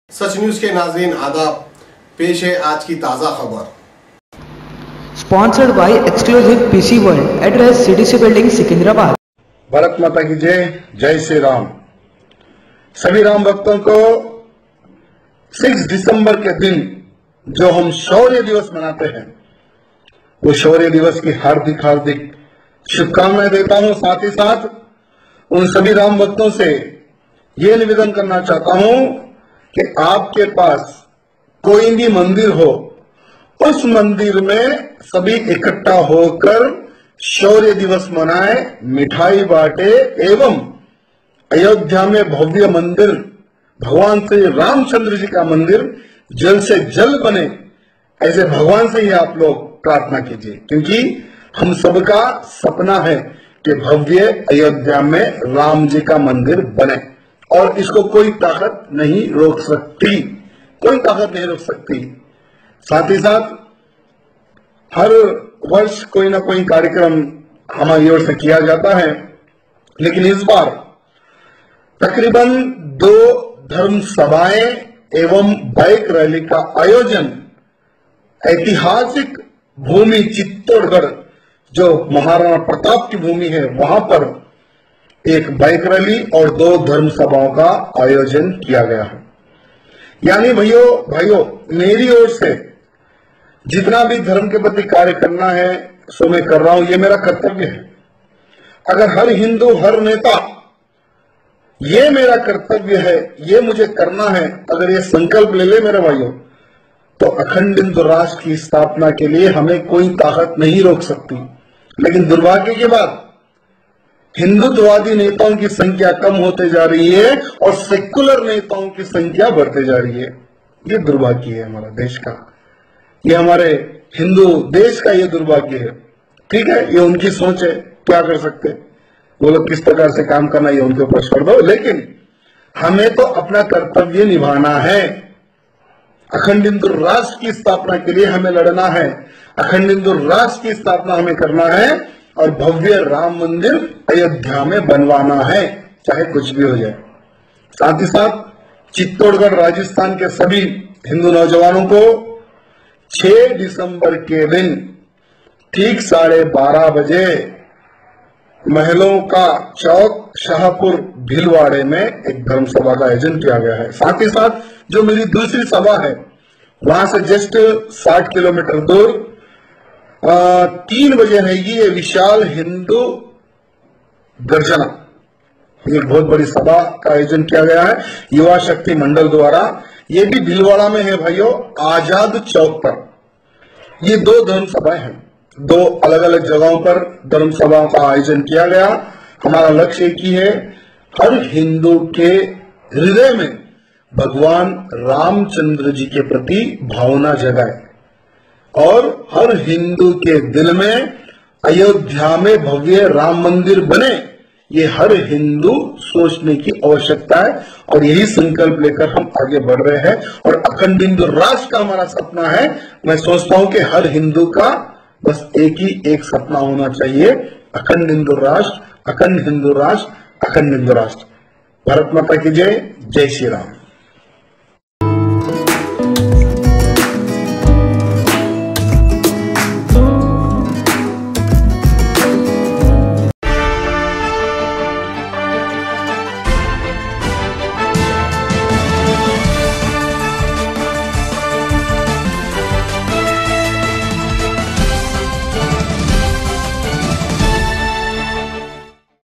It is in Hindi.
सच न्यूज के नाज़रीन आदाब, पेश है आज की ताज़ा खबर। Sponsored by exclusive PC world, address CDC building Secunderabad. Bharat माता की जय, जय श्री राम। सभी राम भक्तों को 6 दिसंबर के दिन जो हम शौर्य दिवस मनाते हैं, वो शौर्य दिवस की हार्दिक हार्दिक शुभकामनाएं देता हूं। साथ ही साथ उन सभी राम भक्तों से ये निवेदन करना चाहता हूं कि आपके पास कोई भी मंदिर हो, उस मंदिर में सभी इकट्ठा होकर शौर्य दिवस मनाए, मिठाई बांटे एवं अयोध्या में भव्य मंदिर, भगवान श्री रामचंद्र जी का मंदिर जल्द से जल्द बने, ऐसे भगवान से ही आप लोग प्रार्थना कीजिए, क्योंकि हम सबका सपना है कि भव्य अयोध्या में राम जी का मंदिर बने और इसको कोई ताकत नहीं रोक सकती, कोई ताकत नहीं रोक सकती। साथ ही साथ हर वर्ष कोई ना कोई कार्यक्रम हमारी ओर से किया जाता है, लेकिन इस बार तकरीबन 2 धर्म सभाएं एवं बाइक रैली का आयोजन ऐतिहासिक भूमि चित्तौड़गढ़, जो महाराणा प्रताप की भूमि है, वहां पर एक बाइक रैली और 2 धर्म सभाओं का आयोजन किया गया है। यानी भाइयों मेरी ओर से जितना भी धर्म के प्रति कार्य करना है सो मैं कर रहा हूं, ये मेरा कर्तव्य है। अगर हर हिंदू, हर नेता ये मेरा कर्तव्य है, ये मुझे करना है, अगर ये संकल्प ले ले मेरे भाइयों, तो अखंड हिंदू राष्ट्र की स्थापना के लिए हमें कोई ताकत नहीं रोक सकती। लेकिन दुर्भाग्य की बात, हिंदुत्ववादी नेताओं की संख्या कम होते जा रही है और सेकुलर नेताओं की संख्या बढ़ते जा रही है। ये दुर्भाग्य है हमारा देश का, ये हमारे हिंदू देश का ये दुर्भाग्य है। ठीक है, ये उनकी सोच है, क्या कर सकते, वो लोग किस प्रकार से काम करना ये उनके ऊपर छोड़ दो, लेकिन हमें तो अपना कर्तव्य निभाना है। अखंड हिंदू राष्ट्र की स्थापना के लिए हमें लड़ना है, अखंड हिंदू राष्ट्र की स्थापना हमें करना है और भव्य राम मंदिर अयोध्या में बनवाना है, चाहे कुछ भी हो जाए। साथ ही साथ चित्तौड़गढ़ राजस्थान के सभी हिंदू नौजवानों को 6 दिसंबर के दिन ठीक 12:30 बजे महलों का चौक शाहपुर भीलवाड़े में एक धर्म सभा का आयोजन किया गया है। साथ ही साथ जो मेरी दूसरी सभा है, वहां से जस्ट 60 किलोमीटर दूर 3 बजे रहेगी ये विशाल हिंदू गर्जना, एक बहुत बड़ी सभा का आयोजन किया गया है युवा शक्ति मंडल द्वारा। ये भी भीलवाड़ा में है भाइयों, आजाद चौक पर। ये 2 धर्म सभाएं हैं, 2 अलग अलग जगहों पर धर्म सभाओं का आयोजन किया गया। हमारा लक्ष्य एक ही है, हर हिंदू के हृदय में भगवान रामचंद्र जी के प्रति भावना जगाए और हर हिंदू के दिल में अयोध्या में भव्य राम मंदिर बने, ये हर हिंदू सोचने की आवश्यकता है और यही संकल्प लेकर हम आगे बढ़ रहे हैं। और अखंड हिंदू राष्ट्र का हमारा सपना है। मैं सोचता हूं कि हर हिंदू का बस एक सपना होना चाहिए, अखंड हिंदू राष्ट्र, अखंड हिंदू राष्ट्र, अखंड हिंदू राष्ट्र। भारत माता की जय, जय श्री राम।